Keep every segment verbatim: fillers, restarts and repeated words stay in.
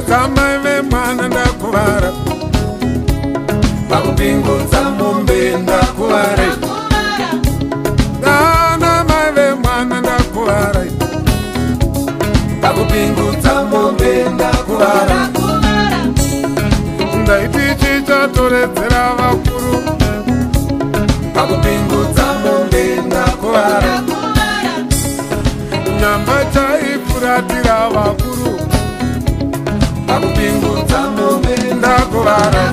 Shwedzamai vemwana ndakuvara, pakupingudza mombe ndakuvara, dana mai vemwana ndakuvara, pakupingudza mombe ndakuvara, ndaiti chichatoredzera vakuru, pakupingudza mombe ndakuvara, nyamba chaifuratira vakuru, pakupingudza mombe ndakuvara,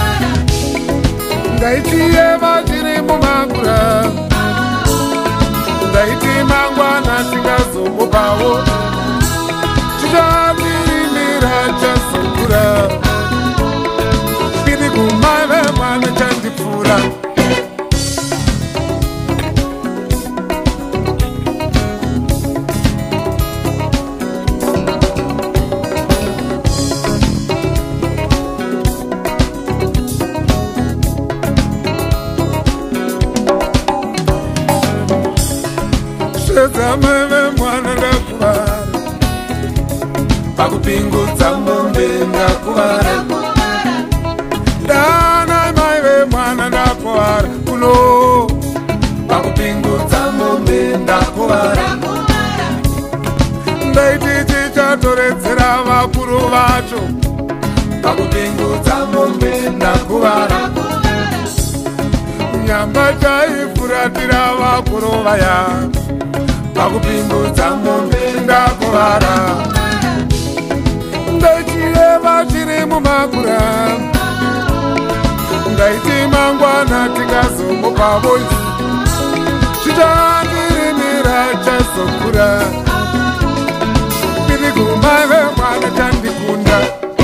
ndaitiyeva tiri mumakura, ndaiti mangwana tingazombopawo, chichatirimira chazokura, tiri kumave mwana chandipfuura. Shwedzamai vemwana ndakuvara, pakupingudza mombe ndakuvara, dana mai vemwana ndakuvara kuno, pakupingudza mombe ndakuvara, ndaiti chichatoredzera vakuru vacho, pakupingudza mombe ndakuvara, nyamba chaifuratira vakuru vaya, pakupingudza mombe ndakuvara, ndaichiyeva tiri mumakura, ndaiti mangwana tingazombopawo, chichatirimira chazokura, tiri kumave mwana chandikunda.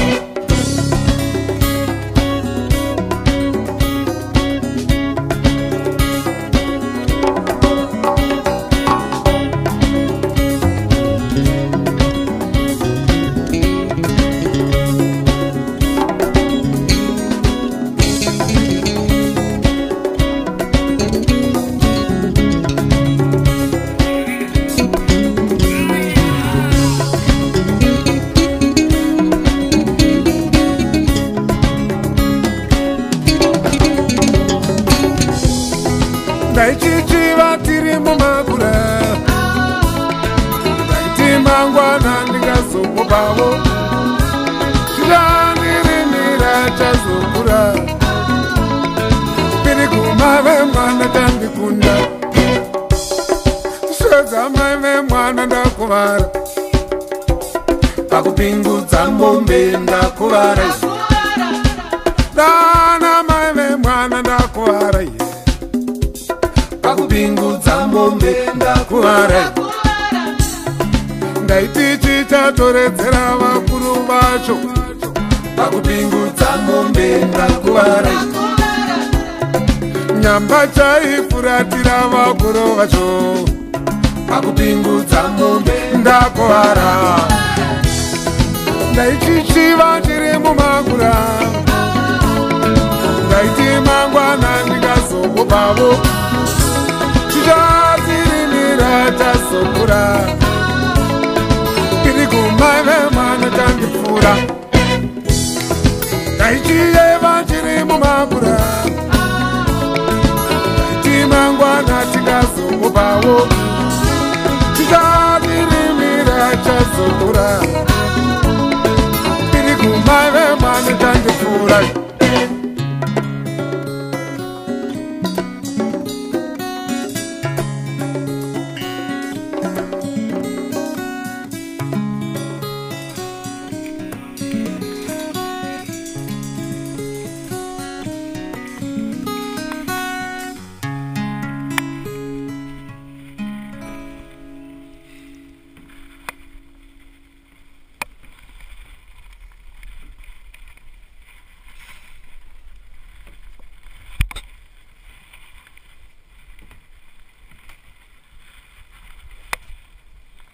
Ndaichichiva tiri mumakura, ndaiti mangwana ndingazombopawo, chichanirimira chazokura, tiri kumave mwana chandikunda. Shwedzamai vemwana ndakuvara, pakupingudza mombe ndakuvara, dana mai vemwana ndakuvara, pakupingudza mombe ndakuvara, ndaiti chichatoredzera vakuru vacho, pakupingudza mombe ndakuvara, nyamba chaifuratira vakuru vacho, pakupingudza mombe ndakuvara, ndaichichiva tiri mumakura, ndaiti mangwana ndingazombopawo, chichatirimira chazokura, tiri kumave mwana chandipfuura, ndaichiyeva tiri mumakura, ndaiti mangwana tingazombopawo, chichatirimira chazokura, tiri kumave mwana chandipfuura.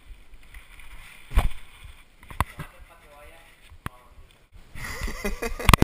Hehehe